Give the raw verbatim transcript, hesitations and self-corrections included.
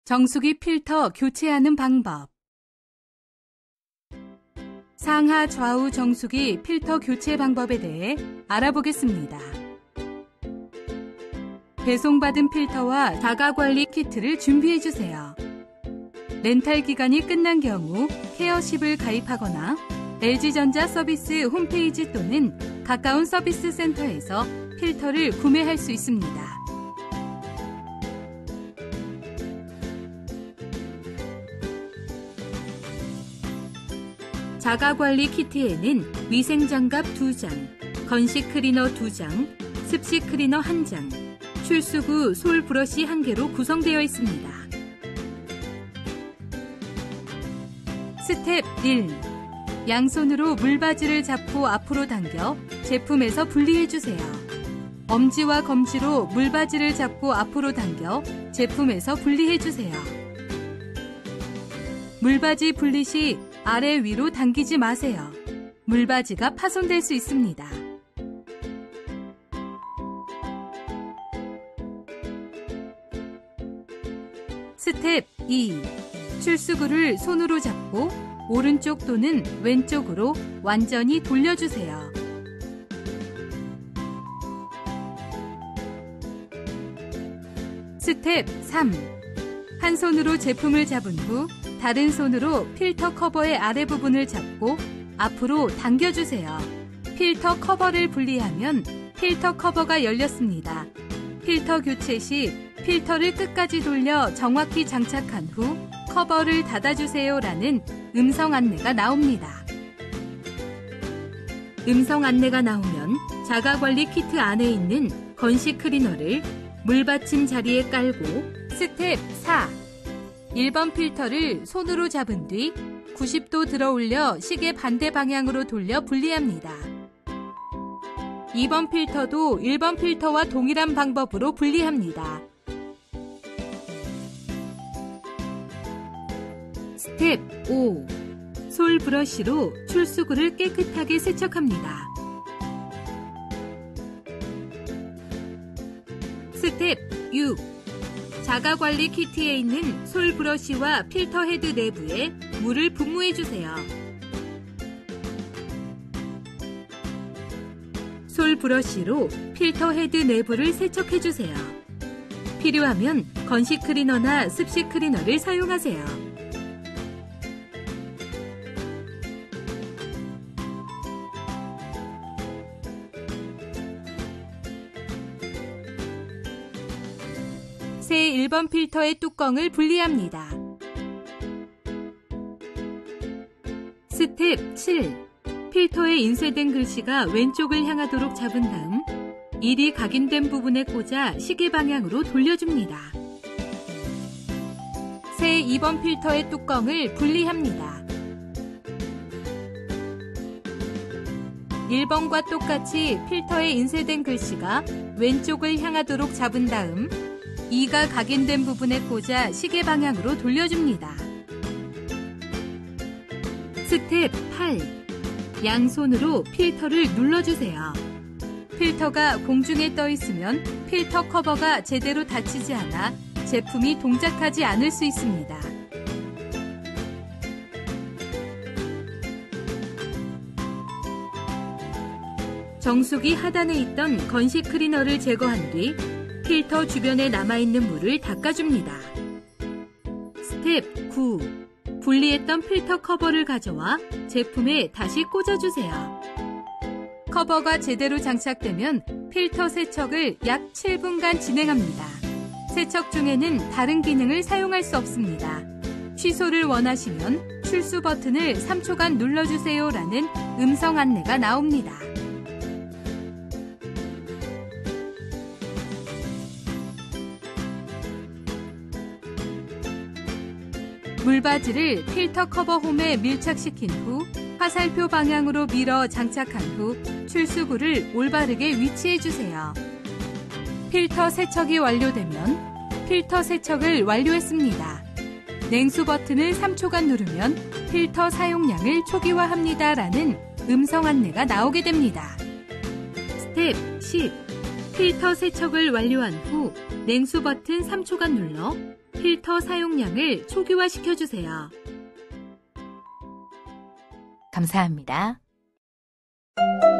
정수기 필터 교체하는 방법. 상하 좌우 정수기 필터 교체 방법에 대해 알아보겠습니다. 배송받은 필터와 자가관리 키트를 준비해주세요. 렌탈 기간이 끝난 경우 케어십을 가입하거나 엘지전자 서비스 홈페이지 또는 가까운 서비스 센터에서 필터를 구매할 수 있습니다. 자가관리 키트에는 위생장갑 두 장, 건식 클리너 두 장, 습식 클리너 한 장, 출수구 솔 브러쉬 한 개로 구성되어 있습니다. 스텝 일. 양손으로 물바지를 잡고 앞으로 당겨 제품에서 분리해주세요. 엄지와 검지로 물바지를 잡고 앞으로 당겨 제품에서 분리해주세요. 물바지 분리 시 아래 위로 당기지 마세요. 물바지가 파손될 수 있습니다. 스텝 이. 출수구를 손으로 잡고 오른쪽 또는 왼쪽으로 완전히 돌려주세요. 스텝 삼. 한 손으로 제품을 잡은 후 다른 손으로 필터 커버의 아래 부분을 잡고 앞으로 당겨주세요. 필터 커버를 분리하면 필터 커버가 열렸습니다. 필터 교체 시 필터를 끝까지 돌려 정확히 장착한 후 커버를 닫아주세요 라는 음성 안내가 나옵니다. 음성 안내가 나오면 자가관리 키트 안에 있는 건식 클리너를 물받침 자리에 깔고 스텝 사. 일 번 필터를 손으로 잡은 뒤 구십 도 들어 올려 시계 반대 방향으로 돌려 분리합니다. 이 번 필터도 일 번 필터와 동일한 방법으로 분리합니다. 스텝 오. 솔 브러쉬로 출수구를 깨끗하게 세척합니다. 스텝 육. 자가관리 키트에 있는 솔 브러쉬와 필터 헤드 내부에 물을 분무해주세요. 솔 브러쉬로 필터 헤드 내부를 세척해주세요. 필요하면 건식 클리너나 습식 클리너를 사용하세요. 새 일 번 필터의 뚜껑을 분리합니다. 스텝 칠. 필터에 인쇄된 글씨가 왼쪽을 향하도록 잡은 다음 일이 각인된 부분에 꽂아 시계 방향으로 돌려줍니다. 새 이 번 필터의 뚜껑을 분리합니다. 일 번과 똑같이 필터에 인쇄된 글씨가 왼쪽을 향하도록 잡은 다음 이가 각인된 부분에 꽂아 시계 방향으로 돌려줍니다. 스텝 팔. 양손으로 필터를 눌러주세요. 필터가 공중에 떠 있으면 필터 커버가 제대로 닫히지 않아 제품이 동작하지 않을 수 있습니다. 정수기 하단에 있던 건식 클리너를 제거한 뒤 필터 주변에 남아있는 물을 닦아줍니다. 스텝 구. 분리했던 필터 커버를 가져와 제품에 다시 꽂아주세요. 커버가 제대로 장착되면 필터 세척을 약 칠 분간 진행합니다. 세척 중에는 다른 기능을 사용할 수 없습니다. 취소를 원하시면 출수 버튼을 삼 초간 눌러주세요 라는 음성 안내가 나옵니다. 물바지를 필터 커버 홈에 밀착시킨 후 화살표 방향으로 밀어 장착한 후 출수구를 올바르게 위치해주세요. 필터 세척이 완료되면 필터 세척을 완료했습니다. 냉수 버튼을 삼 초간 누르면 필터 사용량을 초기화합니다 라는 음성 안내가 나오게 됩니다. 스텝 십. 필터 세척을 완료한 후 냉수 버튼 삼 초간 눌러 필터 사용량을 초기화시켜 주세요. 감사합니다.